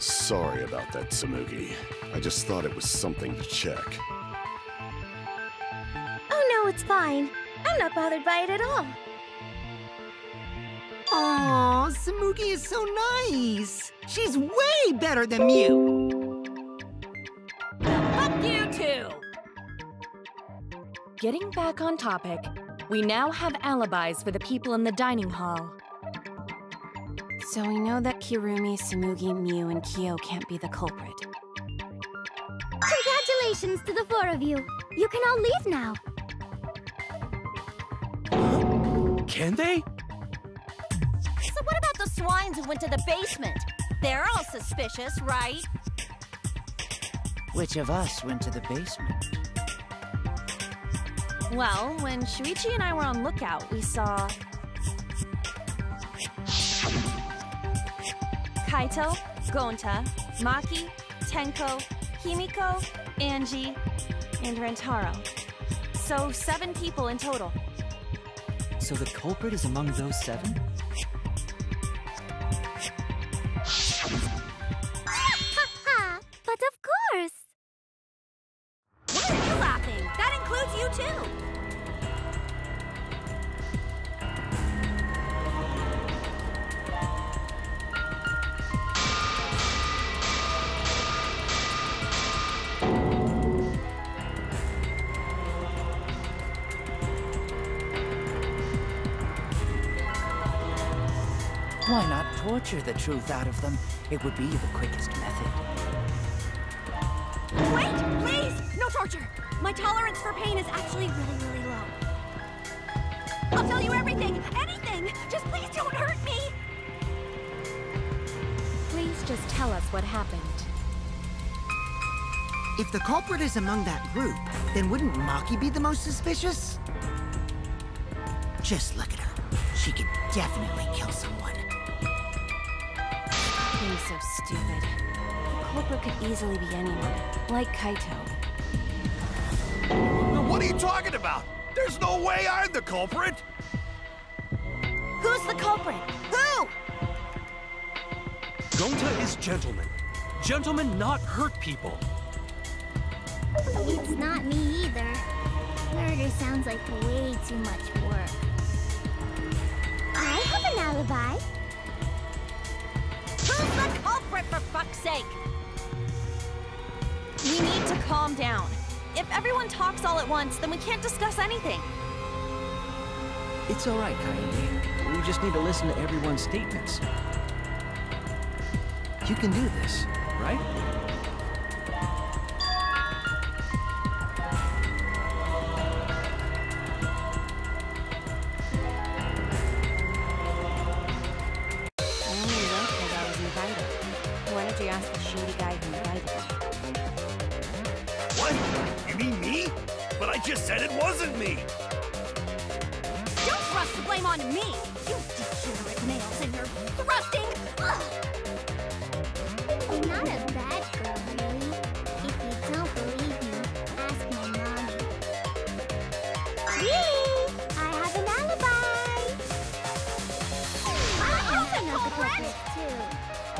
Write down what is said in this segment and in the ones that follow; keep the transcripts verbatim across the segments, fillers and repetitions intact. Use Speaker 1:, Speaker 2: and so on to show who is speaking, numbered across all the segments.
Speaker 1: Sorry about that, Tsumugi. I just thought it was something to check.
Speaker 2: Oh no, it's fine. I'm not bothered by it at all.
Speaker 3: Aw, Tsumugi is so nice. She's way better than Mew.
Speaker 4: Fuck you too! Getting back on topic, we now have alibis for the people in the dining hall.
Speaker 5: So we know that Kirumi, Tsumugi, Mew, and Kyo can't be the culprit.
Speaker 2: Congratulations to the four of you. You can all leave now.
Speaker 6: Can they?
Speaker 7: So what about the swines who went to the basement? They're all suspicious, right?
Speaker 8: Which of us went to the basement?
Speaker 4: Well, when Shuichi and I were on lookout, we saw... Kaito, Gonta, Maki, Tenko, Himiko, Angie, and Rentaro. So seven people in total.
Speaker 8: So the culprit is among those seven?
Speaker 2: Ha! But of course!
Speaker 7: Why are you laughing? That includes you too!
Speaker 8: Why not torture the truth out of them? It would be the quickest method.
Speaker 7: Wait, please! No torture! My tolerance for pain is actually really, really low. I'll tell you everything! Anything! Just please don't hurt me!
Speaker 4: Please just tell us what happened.
Speaker 3: If the culprit is among that group, then wouldn't Maki be the most suspicious? Just look at her. She could definitely kill someone.
Speaker 5: Being so stupid. The culprit could easily be anyone, like Kaito.
Speaker 6: What are you talking about? There's no way I'm the culprit!
Speaker 7: Who's the culprit? Who?
Speaker 6: Gonta is gentleman. Gentlemen not hurt people.
Speaker 2: It's not me either. Murder sounds like way too much work. I have an alibi.
Speaker 7: Who's the culprit, for fuck's sake?
Speaker 4: We need to calm down. If everyone talks all at once, then we can't discuss anything.
Speaker 8: It's all right, Kaede. We just need to listen to everyone's statements. You can do this, right?
Speaker 5: I only went because I was invited. Why don't you ask the shady guy who invited me?
Speaker 6: What? You mean me? But I just said it wasn't me!
Speaker 7: Don't thrust the blame on me! You degenerate males and your thrusting! Ugh.
Speaker 2: I'm not a bad girl, really. If you don't believe me, ask my mommy. Really? I have an alibi! I'm also not the culprit, too.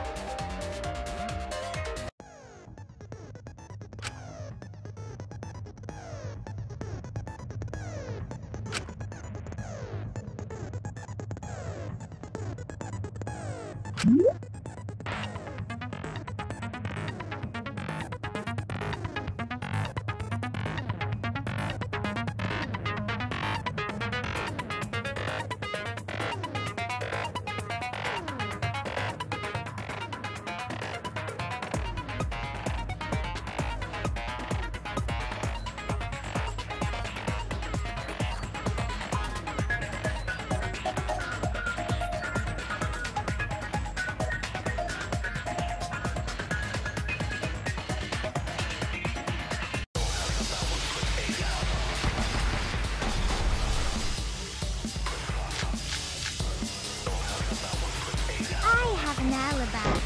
Speaker 2: I have an alibi.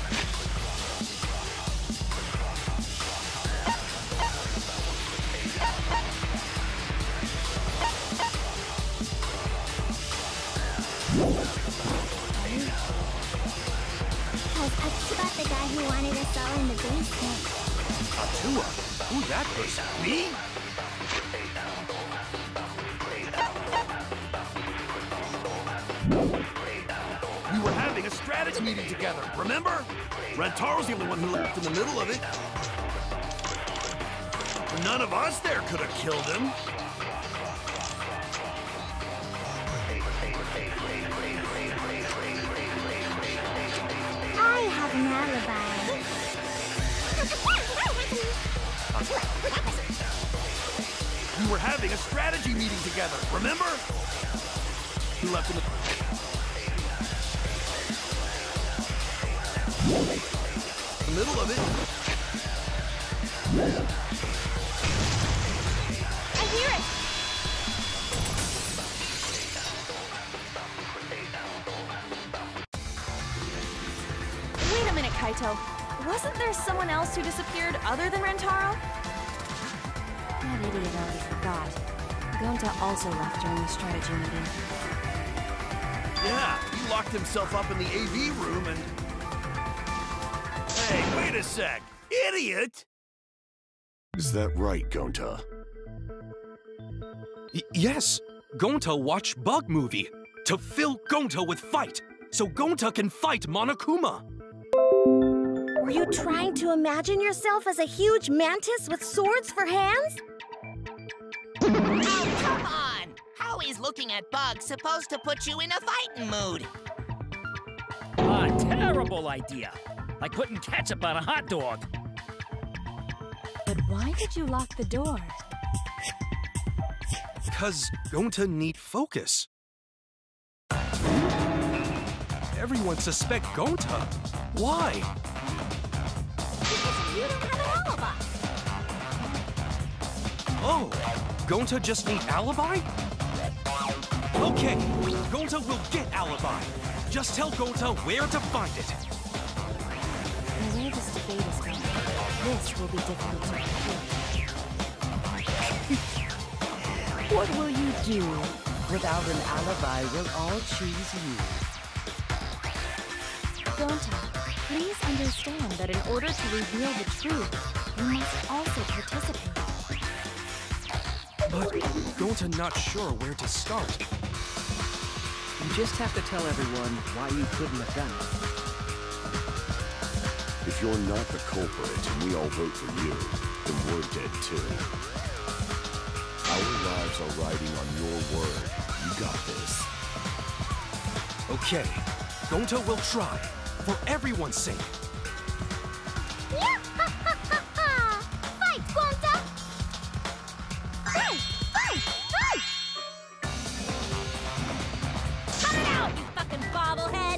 Speaker 2: Has Akiba the guy who wanted us all in the basement.
Speaker 6: Atua? Who's that person? Me?
Speaker 1: We were having a strategy meeting together, remember? Rantaro's the only one who left in the middle of it. None of us there could have killed him.
Speaker 2: I have an alibi.
Speaker 1: We were having a strategy meeting together, remember? He left in the... the middle of it.
Speaker 7: I hear it! Wait a minute, Kaito. Wasn't there someone else who disappeared other than Rantaro?
Speaker 5: That idiot already forgot. Gonta also left during the strategy meeting.
Speaker 1: Yeah, he locked himself up in the A V room and... Hey, wait a sec! Idiot! Is that right, Gonta?
Speaker 6: Y yes! Gonta watched Bug Movie to fill Gonta with fight, so Gonta can fight Monokuma.
Speaker 7: Were you trying to imagine yourself as a huge mantis with swords for hands?
Speaker 9: Oh, come on! How is looking at bugs supposed to put you in a fighting mood?
Speaker 10: A terrible idea. Like putting ketchup on a hot dog.
Speaker 4: But why did you lock the door?
Speaker 6: Because Gonta need focus. Everyone suspect Gonta. Why?
Speaker 7: Because you don't have an alibi.
Speaker 6: Oh, Gonta just need alibi? Okay, Gonta will get alibi. Just tell Gonta where to find it.
Speaker 5: The way this debate is going, this will be difficult to predict.
Speaker 8: What will you do? Without an alibi, we'll all choose you.
Speaker 4: Gonta, please understand that in order to reveal the truth, you must also participate.
Speaker 6: But Gonta not sure where to start.
Speaker 8: You just have to tell everyone why you couldn't have done it.
Speaker 1: If you're not the culprit and we all vote for you, then we're dead too. Our lives are riding on your word. You got this.
Speaker 6: Okay, Gonta will try, for everyone's sake.
Speaker 2: Yeah! Ha ha ha ha! Fight, Gonta! Fight! Fight! Fight!
Speaker 7: Cut it out, you fucking bobblehead!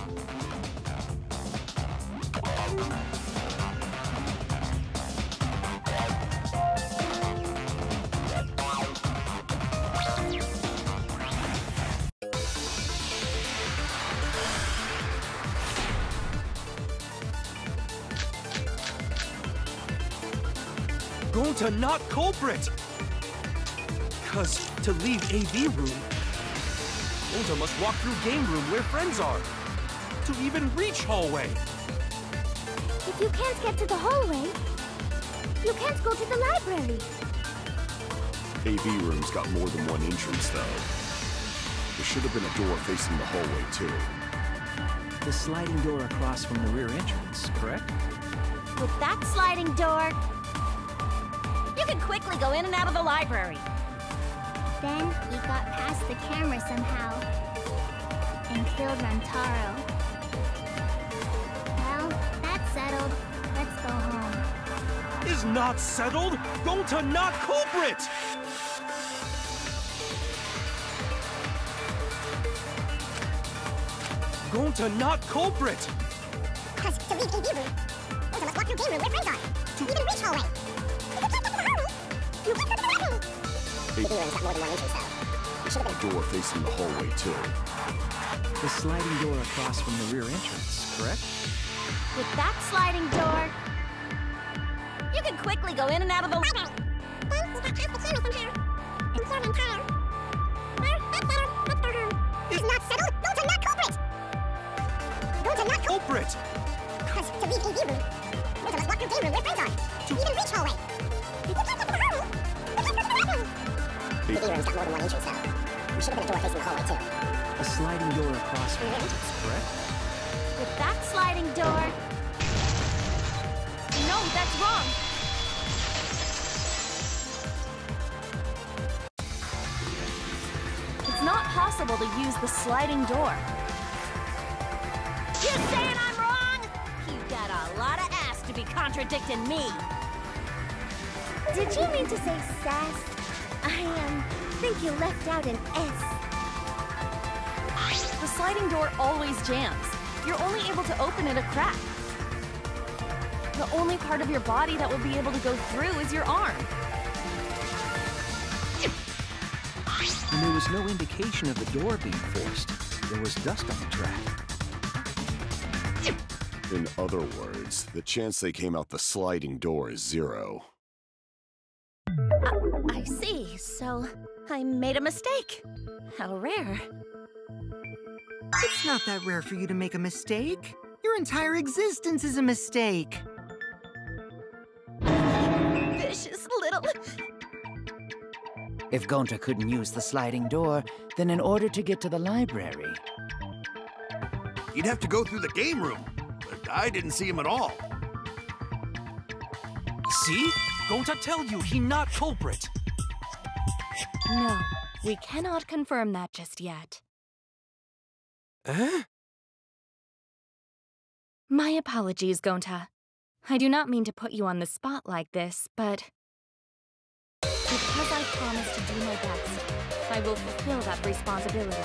Speaker 6: Gonta not culprit! Cause to leave A V room, Gonta must walk through game room where friends are. To even reach hallway.
Speaker 2: If you can't get to the hallway, you can't go to the library.
Speaker 1: A V room's got more than one entrance, though. There should have been a door facing the hallway, too.
Speaker 8: The sliding door across from the rear entrance, correct?
Speaker 7: With that sliding door, you can quickly go in and out of the library.
Speaker 2: Then he got past the camera somehow and killed Rantaro. Well, that's settled. Let's go home.
Speaker 6: Is not settled? Gonta not culprit! Gonta not culprit!
Speaker 2: Because to leave A V room, Gonta must walk through game room where friends are. To even reach hallway. If you can't get to the hallway, you can't go to the library. A V room's got more than one entrance, though. There should have been a door facing the hallway, too.
Speaker 8: The sliding door across from the rear entrance, correct?
Speaker 7: With that sliding door, you can quickly go in and out of the library.
Speaker 2: Then he got past the camera somehow and killed Rantaro. Well, that's settled. Let's go home. It's not settled. Gonta not culprit. Gonta not culprit.
Speaker 6: Culprit!
Speaker 2: Because to leave A V room, Gonta must walk through game room where friends are. To even reach hallway. You can't get to the hallway. You can't go to the bathroom. A V room's got more than one entrance, though. There should have been a door facing the hallway, too.
Speaker 6: A sliding door across from the entrance, correct?
Speaker 7: With that sliding door... No, that's wrong! It's not possible to use the sliding door. You saying I'm wrong? You've got a lot of ass to be contradicting me.
Speaker 2: Did you mean to say sass? I, um, think you left out an S.
Speaker 7: The sliding door always jams. You're only able to open it a crack. The only part of your body that will be able to go through is your arm.
Speaker 6: And there was no indication of the door being forced. There was dust on the track.
Speaker 1: In other words, the chance they came out the sliding door is zero.
Speaker 7: Uh, I see. So, I made a mistake. How rare.
Speaker 3: It's not that rare for you to make a mistake. Your entire existence is a mistake.
Speaker 7: Vicious little...
Speaker 8: If Gonta couldn't use the sliding door, then in order to get to the library...
Speaker 11: You'd have to go through the game room, but I didn't see him at all.
Speaker 6: See? Gonta tell you he not culprit.
Speaker 7: No, we cannot confirm that just yet.
Speaker 6: Huh?
Speaker 7: My apologies, Gonta. I do not mean to put you on the spot like this, but... because I promised to do my best, I will fulfill that responsibility.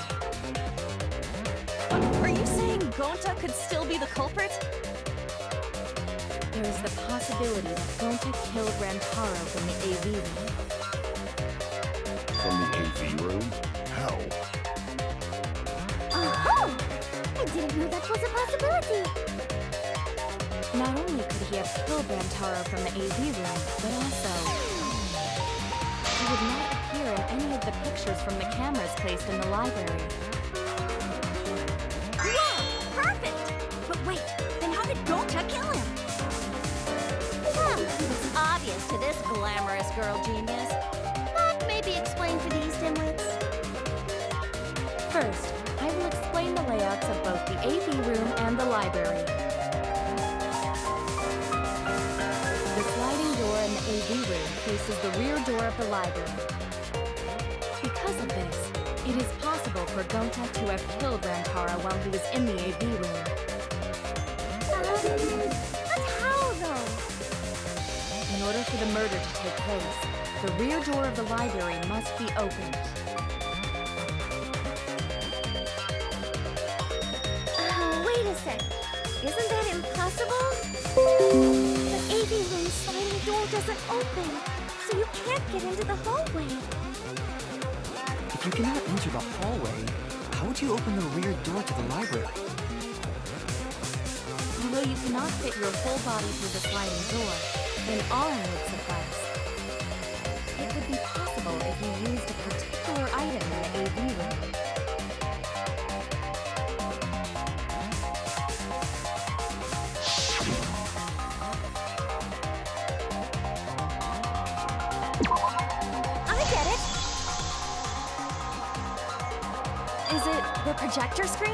Speaker 7: Are you saying Gonta could still be the culprit? There is the possibility that Gonta killed Ramtaro from the A V room.
Speaker 1: From the A V room? How?
Speaker 2: Oh! I didn't know that was a possibility!
Speaker 7: Not only could he have killed Ramtaro from the A V room, but also... he would not appear in any of the pictures from the cameras placed in the library. Whoa! Perfect! But wait, then how did Gonta kill him? Huh, it's obvious to this glamorous girl genius. But maybe explain for these dimwits. First, I will explain the layouts of both the A V room and the library. The sliding door in the A V room faces the rear door of the library. Because of this, it is possible for Gonta to have killed Ramtaro while he was in the A V room.
Speaker 2: Um, but how, though?
Speaker 7: In order for the murder to take place, the rear door of the library must be opened.
Speaker 2: Uh, wait a sec. Isn't that impossible? The A V room's sliding door doesn't open, so you can't get into the hallway.
Speaker 6: If you cannot enter the hallway, how would you open the rear door to the library?
Speaker 7: Although you cannot fit your whole body through the sliding door, an arm would suffice. It would be possible if you used a particular item in the A V room. Is it the projector screen?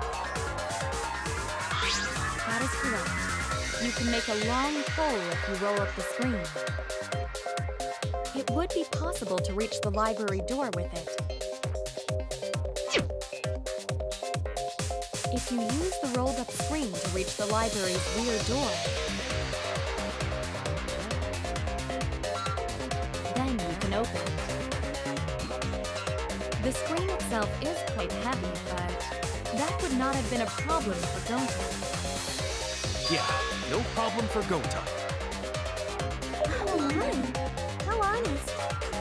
Speaker 7: That is correct. You can make a long hole if you roll up the screen. It would be possible to reach the library door with it. If you use the rolled up screen to reach the library's rear door, then you can open it. The screen itself is quite heavy, but that would not have been a problem for Gonta.
Speaker 6: Yeah, no problem for Gonta.
Speaker 2: Oh my, how honest.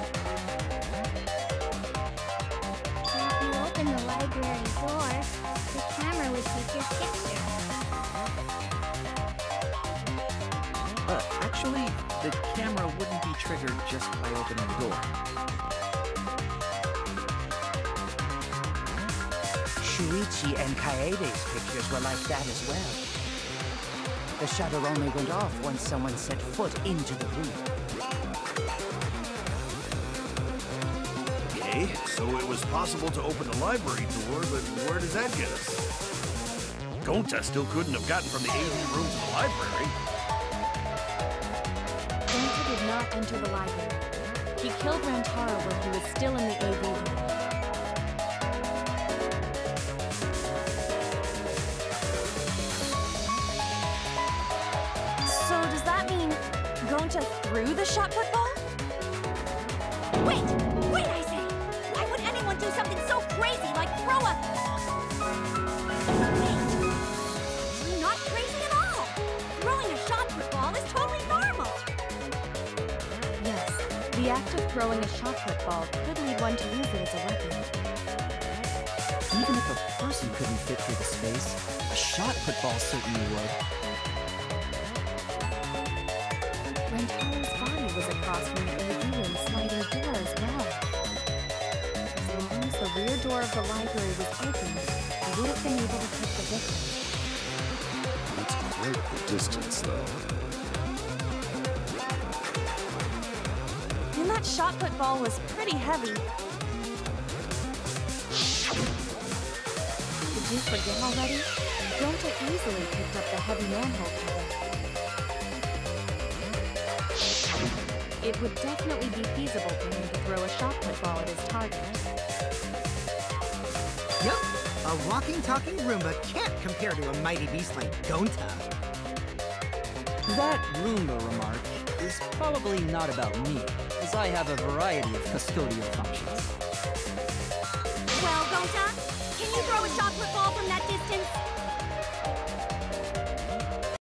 Speaker 2: If you open the library door, the camera would take your picture.
Speaker 6: Uh, actually, the camera wouldn't be triggered just by opening the door.
Speaker 8: Shuichi and Kaede's pictures were like that as well. The shutter only went off once someone set foot into the room.
Speaker 11: Okay, so it was possible to open the library door, but where does that get us? Gonta still couldn't have gotten from the A V room to the library.
Speaker 7: Gonta did not enter the library. He killed Rantaro when he was still in the A V room. So does that mean Gonta threw the shot put ball?
Speaker 2: Wait! Wait, I say! Why would anyone do something so crazy like throw a... Wait! You're not crazy at all! Throwing a shot put ball is totally normal!
Speaker 7: Yes, the act of throwing a shot put ball could lead one to use it as a weapon.
Speaker 8: Even if a person couldn't fit through the space, a shot put ball certainly would.
Speaker 7: Rantaro's body was across from the A V room sliding door as well. As long as the rear door of the library was open, they would have been able to pick the victim.
Speaker 1: It's quite the distance, though.
Speaker 7: And that shot put ball was pretty heavy. Did you forget already? Gonta easily picked up the heavy manhole cover. It would definitely be feasible for him to throw a shot put ball at his target.
Speaker 3: Yup, a walking, talking Roomba can't compare to a mighty beast like Gonta.
Speaker 12: That Roomba remark is probably not about me, as I have a variety of custodial functions.
Speaker 2: Well, Gonta,